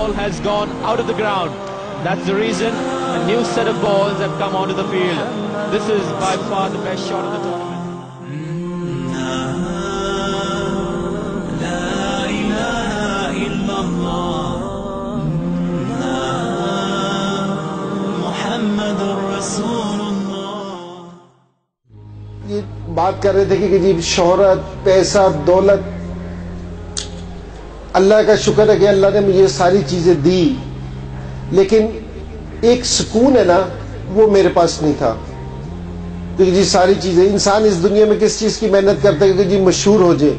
ball has gone out of the ground. That's the reason a new set of balls have come onto the field. This is by far the best shot of the tournament. یہ بات کر رہے تھے کہ جی شہرت، پیسہ، دولت، اللہ کا شکر ہے کہ اللہ نے مجھے ساری چیزیں دی، لیکن ایک سکون ہے نا وہ میرے پاس نہیں تھا. کیونکہ جی ساری چیزیں، انسان اس دنیا میں کس چیز کی محنت کرتا ہے کہ جی مشہور ہو جائے،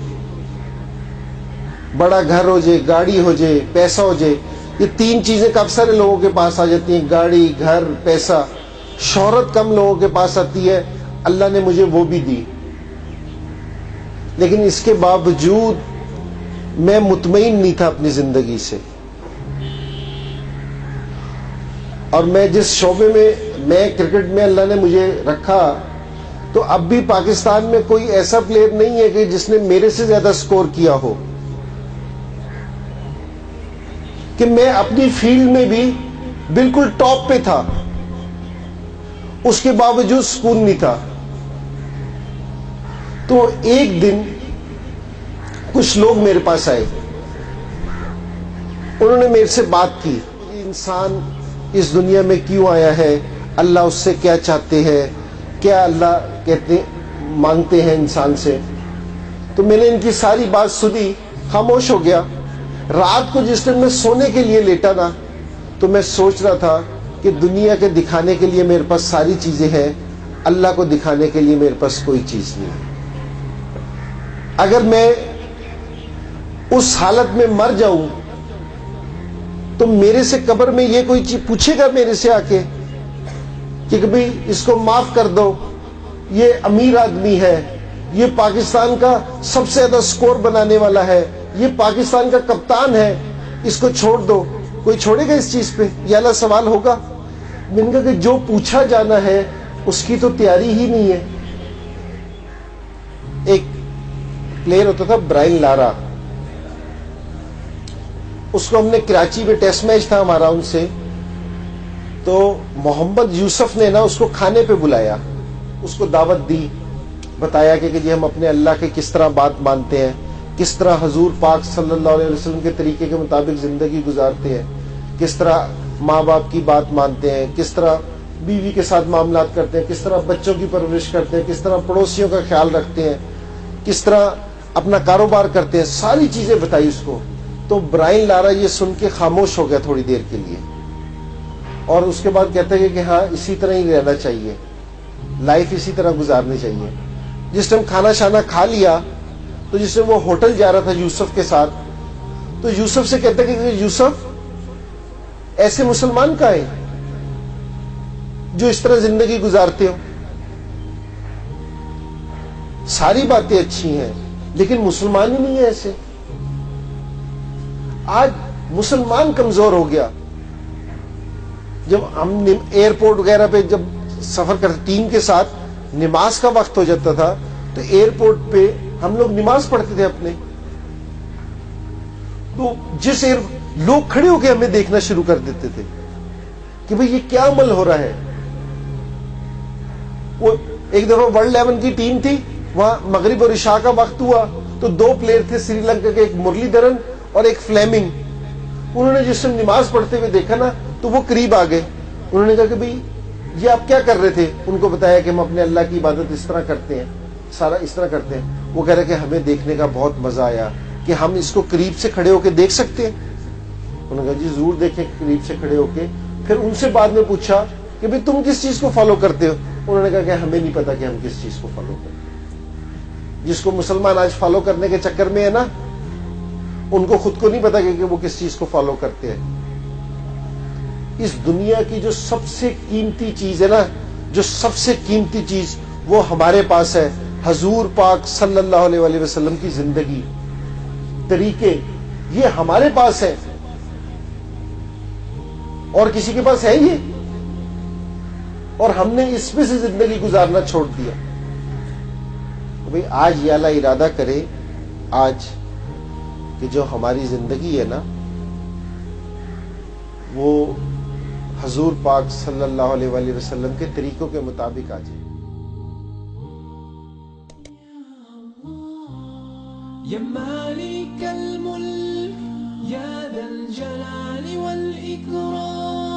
بڑا گھر ہو جائے، گاڑی ہو جائے، پیسہ ہو جائے. یہ تین چیزیں کافی سارے لوگوں کے پاس آ جاتی ہیں، گاڑی، گھر، پیسہ. شہرت کم لوگوں کے پاس آتی ہے، اللہ نے مجھے وہ بھی دی. لیکن اس کے باوجود میں مطمئن نہیں تھا اپنی زندگی سے. اور میں جس شعبے میں کرکٹ میں اللہ نے مجھے رکھا، تو اب بھی پاکستان میں کوئی ایسا پلیئر نہیں ہے کہ جس نے میرے سے زیادہ سکور کیا ہو. کہ میں اپنی فیلڈ میں بھی بالکل ٹاپ پہ تھا، اس کے باوجود سکون نہیں تھا. تو ایک دن کچھ لوگ میرے پاس آئے، انہوں نے میرے سے بات کی، انسان اس دنیا میں کیوں آیا ہے، اللہ اس سے کیا چاہتے ہیں، کیا اللہ کہتے مانگتے ہیں انسان سے. تو میں نے ان کی ساری بات سنی، خاموش ہو گیا. رات کو جس دن میں سونے کے لیے لیٹا نا، تو میں سوچ رہا تھا کہ دنیا کے دکھانے کے لیے میرے پاس ساری چیزیں ہیں، اللہ کو دکھانے کے لیے میرے پاس کوئی چیز نہیں ہے. اگر میں اس حالت میں مر جاؤں تو میرے سے قبر میں یہ کوئی چیز پوچھے گا میرے سے آ کے کہ بھئی اس کو معاف کر دو، یہ امیر آدمی ہے، یہ پاکستان کا سب سے زیادہ سکور بنانے والا ہے، یہ پاکستان کا کپتان ہے، اس کو چھوڑ دو. کوئی چھوڑے گا اس چیز پہ؟ یہ اللہ سوال ہوگا. میں نے کہا کہ جو پوچھا جانا ہے اس کی تو تیاری ہی نہیں ہے. ایک پلیئر ہوتا تھا برائن لارا، اس کو ہم نے کراچی میں ٹیسٹ میچ تھا ہمارا ان سے، تو محمد یوسف نے نا اس کو کھانے پہ بلایا، اس کو دعوت دی، بتایا کہ جی ہم اپنے اللہ کے کس طرح بات مانتے ہیں، کس طرح حضور پاک صلی اللہ علیہ وسلم کے طریقے کے مطابق زندگی گزارتے ہیں، کس طرح ماں باپ کی بات مانتے ہیں، کس طرح بیوی کے ساتھ معاملات کرتے ہیں، کس طرح بچوں کی پرورش کرتے ہیں، کس طرح پڑوسیوں کا خیال رکھتے ہیں، کس طرح اپنا کاروبار کرتے ہیں. ساری چیزیں بتائی اس کو. تو برائن لارا یہ سن کے خاموش ہو گیا تھوڑی دیر کے لیے، اور اس کے بعد کہتا ہے کہ ہاں اسی طرح ہی رہنا چاہیے، لائف اسی طرح گزارنی چاہیے. جس ٹائم کھانا شانا کھا لیا، تو جس ٹائم وہ ہوٹل جا رہا تھا یوسف کے ساتھ، تو یوسف سے کہتا ہے کہ یوسف ایسے مسلمان کا ہے جو اس طرح زندگی گزارتے ہو، ساری باتیں اچھی ہیں لیکن مسلمان ہی نہیں ہے ایسے. آج مسلمان کمزور ہو گیا. جب ہم ایئرپورٹ وغیرہ پہ جب سفر کرتے ٹیم کے ساتھ، نماز کا وقت ہو جاتا تھا تو ایئرپورٹ پہ ہم لوگ نماز پڑھتے تھے اپنے، تو لوگ کھڑے ہو کے ہمیں دیکھنا شروع کر دیتے تھے کہ بھئی یہ کیا عمل ہو رہا ہے. وہ ایک دفعہ ورلڈ 11 کی ٹیم تھی، وہاں مغرب اور عشاء کا وقت ہوا، تو دو پلیئر تھے سری لنکا کے، ایک مرلی دھرن اور ایک فلیمنگ. انہوں نے جس سے نماز پڑھتے ہوئے دیکھا نا، تو وہ قریب آ گئے. انہوں نے کہا کہ بھئی یہ آپ کیا کر رہے تھے؟ ان کو بتایا کہ ہم اپنے اللہ کی عبادت اس طرح کرتے ہیں، سارا اس طرح کرتے ہیں. وہ کہہ رہے کہ ہمیں دیکھنے کا بہت مزہ آیا کہ ہم اس کو قریب سے کھڑے ہو کے دیکھ سکتے ہیں. انہوں نے کہا جی ضرور دیکھیں قریب سے کھڑے ہو کے. پھر ان سے بعد میں پوچھا کہ بھئی تم کس چیز کو فالو کرتے ہو؟ انہوں نے کہا کہ ہمیں نہیں پتا کہ ہم کس چیز کو فالو کرتے ہیں. جس کو مسلمان آج فالو کرنے کے چکر میں ہے نا، ان کو خود کو نہیں پتا کہ وہ کس چیز کو فالو کرتے ہیں. اس دنیا کی جو سب سے قیمتی چیز ہے نا، جو سب سے قیمتی چیز وہ ہمارے پاس ہے، حضور پاک صلی اللہ علیہ وسلم کی زندگی، طریقے، یہ ہمارے پاس ہے. اور کسی کے پاس ہے یہ؟ اور ہم نے اس میں سے زندگی گزارنا چھوڑ دیا. بھئی آج یہ اللہ ارادہ کرے آج کہ جو ہماری زندگی ہے نا، وہ حضور پاک صلی اللہ علیہ وآلہ وسلم کے طریقوں کے مطابق آ جائے. یا مالک الملک یا ذا الجلال والاکرام